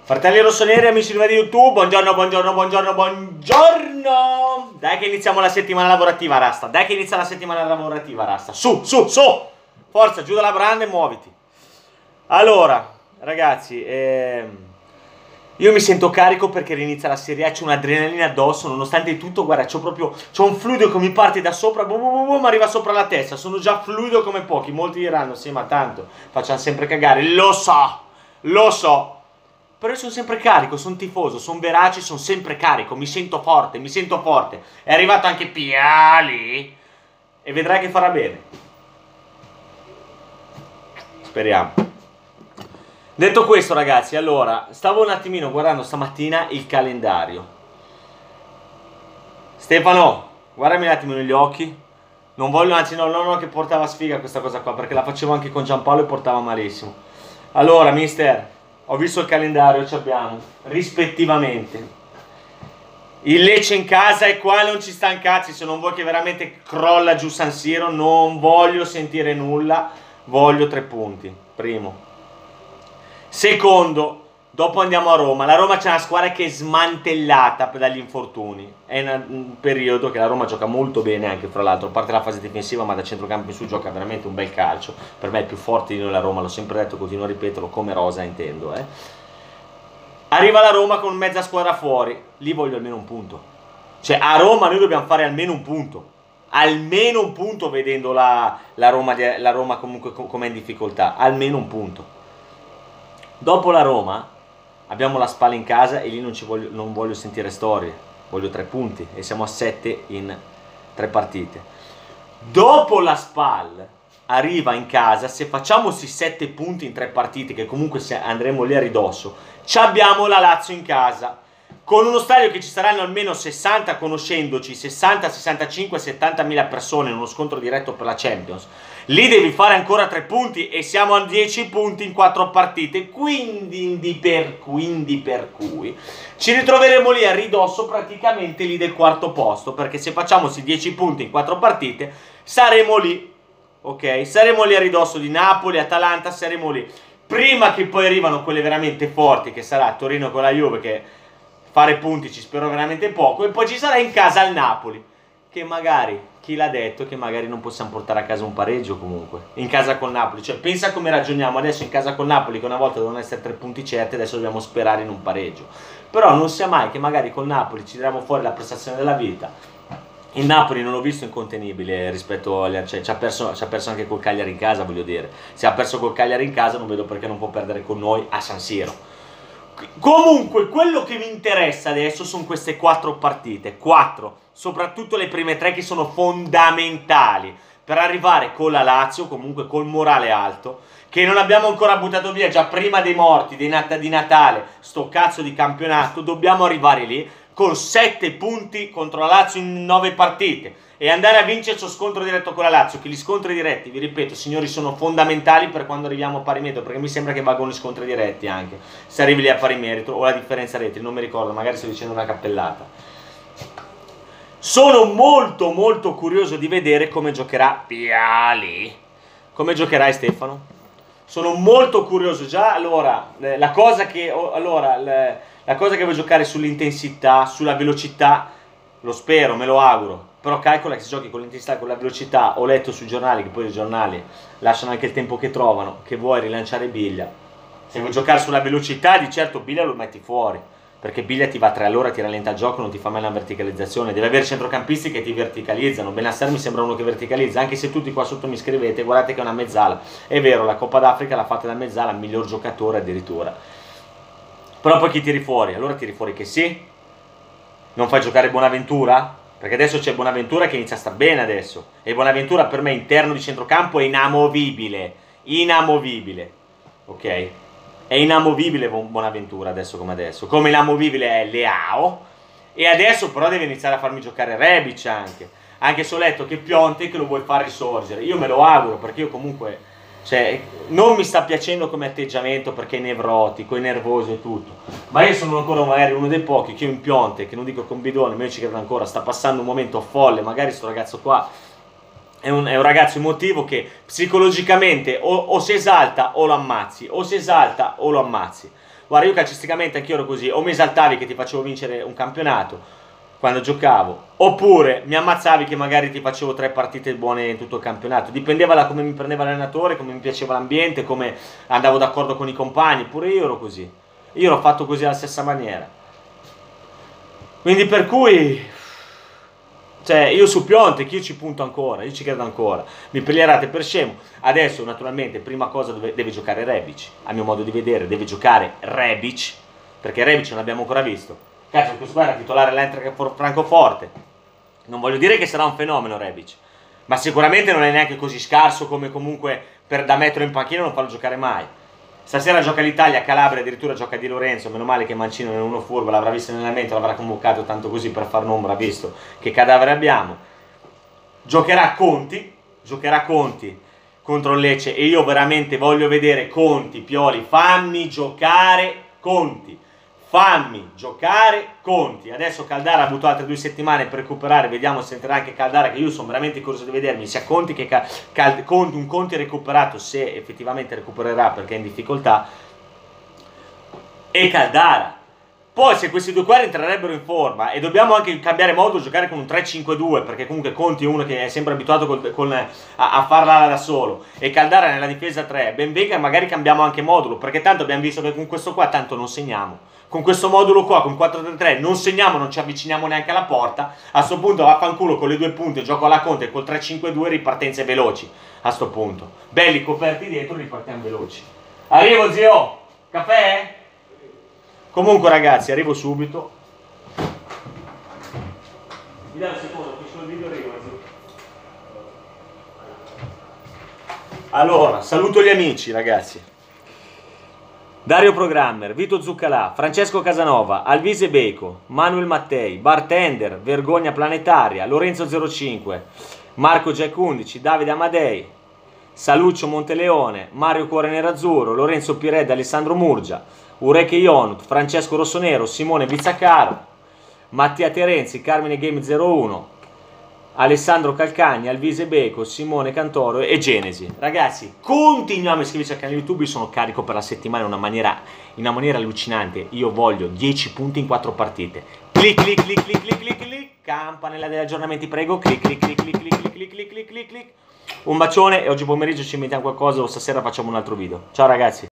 Fratelli rossoneri, amici di YouTube, buongiorno, buongiorno, buongiorno, buongiorno. Dai che iniziamo la settimana lavorativa, Rasta. Dai che inizia la settimana lavorativa, Rasta. Su, su, su. Forza, giù dalla branda e muoviti. Allora, ragazzi, io mi sento carico perché inizia la Serie A, c'è un'adrenalina addosso, nonostante tutto, guarda, c'ho un fluido che mi parte da sopra, mi arriva sopra la testa, sono già fluido come pochi. Molti diranno, sì, ma tanto, facciamo sempre cagare. Lo so. Però io sono sempre carico, sono tifoso, sono verace, sono sempre carico, mi sento forte, mi sento forte. È arrivato anche Piali e vedrai che farà bene. Speriamo. Detto questo, ragazzi, allora, stavo un attimino guardando stamattina il calendario. Stefano, guardami un attimo negli occhi. Non voglio, anzi no, che portava sfiga questa cosa qua, perché la facevo anche con Giampaolo e portava malissimo. Allora, mister, ho visto il calendario, ci abbiamo, rispettivamente, il Lecce in casa e qua non ci sta un cazzo, se non vuoi che veramente crolla giù San Siro, non voglio sentire nulla, voglio 3 punti, primo. Secondo, dopo andiamo a Roma. La Roma c'è una squadra che è smantellata dagli infortuni. È un periodo che la Roma gioca molto bene anche, fra l'altro, a parte la fase difensiva, ma da centrocampo in su gioca veramente un bel calcio. Per me è più forte di noi la Roma, l'ho sempre detto, continuo a ripeterlo, come rosa intendo. Arriva la Roma con mezza squadra fuori, lì voglio almeno un punto. Cioè a Roma noi dobbiamo fare almeno un punto. Almeno un punto vedendo la Roma comunque come in difficoltà. Almeno un punto. Dopo la Roma abbiamo la Spal in casa e lì non voglio sentire storie, voglio 3 punti e siamo a 7 in 3 partite. Dopo la Spal arriva in casa, se facciamo sì 7 punti in 3 partite, che comunque andremo lì a ridosso, ci abbiamo la Lazio in casa, con uno stadio che ci saranno almeno 60, conoscendoci, 60, 65, 70 mila persone in uno scontro diretto per la Champions. Lì devi fare ancora 3 punti e siamo a 10 punti in 4 partite, quindi per cui ci ritroveremo lì a ridosso praticamente lì del 4º posto, perché se facciamo sì 10 punti in 4 partite saremo lì, ok? Saremo lì a ridosso di Napoli, Atalanta, saremo lì. Prima che poi arrivano quelle veramente forti, che sarà Torino con la Juve, che fare punti ci spero veramente poco, e poi ci sarà in casa il Napoli, che magari, chi l'ha detto, che magari non possiamo portare a casa un pareggio comunque, in casa col Napoli. Cioè pensa come ragioniamo adesso in casa col Napoli, che una volta dovevano essere 3 punti certi, adesso dobbiamo sperare in un pareggio. Però non sia mai che magari col Napoli ci tiriamo fuori la prestazione della vita. Il Napoli non l'ho visto incontenibile rispetto agli altri, cioè, ci ha perso anche col Cagliari in casa, voglio dire. Se ha perso col Cagliari in casa non vedo perché non può perdere con noi a San Siro. Comunque quello che mi interessa adesso sono queste 4 partite, 4, soprattutto le prime 3 che sono fondamentali per arrivare con la Lazio, comunque col morale alto, che non abbiamo ancora buttato via già prima dei morti, di Natale, sto cazzo di campionato. Dobbiamo arrivare lì con 7 punti contro la Lazio in 9 partite e andare a vincere il suo scontro diretto con la Lazio, che gli scontri diretti, vi ripeto signori, sono fondamentali per quando arriviamo a pari merito, perché mi sembra che valgono gli scontri diretti anche, se arrivi lì a pari merito, o la differenza reti, non mi ricordo, magari sto dicendo una cappellata. Sono molto curioso di vedere come giocherà Piali. Come giocherai, Stefano? Sono molto curioso già. Allora, la cosa che vuoi giocare sull'intensità, sulla velocità, lo spero, me lo auguro. Però calcola che se giochi con l'intensità e con la velocità, ho letto sui giornali, che poi i giornali lasciano anche il tempo che trovano, che vuoi rilanciare Biglia. Se vuoi giocare sulla velocità, di certo Biglia lo metti fuori, perché Biglia ti va a 3 all'ora, ti rallenta il gioco, non ti fa mai la verticalizzazione. Deve avere centrocampisti che ti verticalizzano. Benasser mi sembra uno che verticalizza, anche se tutti qua sotto mi scrivete, guardate che è una mezzala. È vero, la Coppa d'Africa l'ha fatta da mezzala, miglior giocatore addirittura. Però poi chi tiri fuori? Allora tiri fuori che sì? Non fai giocare Bonaventura? Perché adesso c'è Bonaventura che inizia a star bene adesso. E Bonaventura per me interno di centrocampo è inamovibile. Inamovibile. Ok? È inamovibile Bonaventura adesso come adesso. Come inamovibile è Leao. E adesso però deve iniziare a farmi giocare Rebic anche. Anche se ho letto che Piontek lo vuoi far risorgere. Io me lo auguro, perché io comunque... Cioè, non mi sta piacendo come atteggiamento, perché è nevrotico, è nervoso e tutto. Ma io sono ancora magari uno dei pochi che io in Piontek, che non dico con bidone, ma io ci credo ancora, sta passando un momento folle. Magari sto ragazzo qua è un ragazzo emotivo che psicologicamente o si esalta o lo ammazzi, o si esalta o lo ammazzi. Guarda, io calcisticamente anch'io ero così, o mi esaltavi che ti facevo vincere un campionato quando giocavo, oppure mi ammazzavi che magari ti facevo 3 partite buone in tutto il campionato. Dipendeva da come mi prendeva l'allenatore, come mi piaceva l'ambiente, come andavo d'accordo con i compagni. Pure io ero così. Io l'ho fatto così alla stessa maniera. Quindi per cui, cioè, io su Piontek, io ci punto ancora, io ci credo ancora. Mi piglierate per scemo. Adesso, naturalmente, prima cosa deve giocare Rebic. A mio modo di vedere, deve giocare Rebic, perché Rebic non l'abbiamo ancora visto. Cazzo, questo qua era titolare all'Eintracht Francoforte. Non voglio dire che sarà un fenomeno Rebic, ma sicuramente non è neanche così scarso come comunque da metterlo in panchina non farlo giocare mai. Stasera gioca l'Italia, Calabria addirittura gioca Di Lorenzo, meno male che Mancino non è uno furbo, l'avrà visto in allenamento, l'avrà convocato tanto così per far nombra, visto che cadavere abbiamo. Giocherà Conti contro il Lecce e io veramente voglio vedere Conti, Pioli, fammi giocare Conti. Fammi giocare Conti. Adesso Caldara ha avuto altre 2 settimane per recuperare. Vediamo se entrerà anche Caldara, che io sono veramente curioso di vedermi sia Conti che un Conti recuperato, se effettivamente recupererà perché è in difficoltà, e Caldara. Poi se questi due qua entrerebbero in forma, e dobbiamo anche cambiare modo, giocare con un 3-5-2, perché comunque Conti è uno che è sempre abituato a farla da solo, e Caldara nella difesa 3, ben venga, magari cambiamo anche modulo, perché tanto abbiamo visto che con questo qua tanto non segniamo. Con questo modulo qua, con 4-3-3, non segniamo, non ci avviciniamo neanche alla porta. A sto punto vaffanculo con le 2 punte, gioco alla Conte, e col 3-5-2 ripartenze veloci. A sto punto. Belli coperti dietro, ripartiamo veloci. Arrivo, zio! Caffè? Comunque ragazzi, arrivo subito. Mi dai un secondo, finisco il video e arrivo, zio. Allora, saluto gli amici ragazzi. Dario Programmer, Vito Zuccalà, Francesco Casanova, Alvise Bacon, Manuel Mattei, Bartender, Vergogna Planetaria, Lorenzo 05, Marco Jack 11, Davide Amadei, Saluccio Monteleone, Mario Cuore Nerazzurro, Lorenzo Piredda, Alessandro Murgia, Ureke Ionut, Francesco Rossonero, Simone Bizzaccaro, Mattia Terenzi, Carmine Game 01, Alessandro Calcagni, Alvise Beco, Simone Cantoro e Genesi. Ragazzi, continuiamo a iscriverci al canale YouTube, io sono carico per la settimana in una maniera allucinante. Io voglio 10 punti in 4 partite. Clic, clic, clic, clic, clic, clic, clic, campanella degli aggiornamenti, prego, clic, clic, clic, clic, clic, clic, clic, clic, clic, clic, clic. Un bacione e oggi pomeriggio ci mettiamo qualcosa o stasera facciamo un altro video. Ciao ragazzi.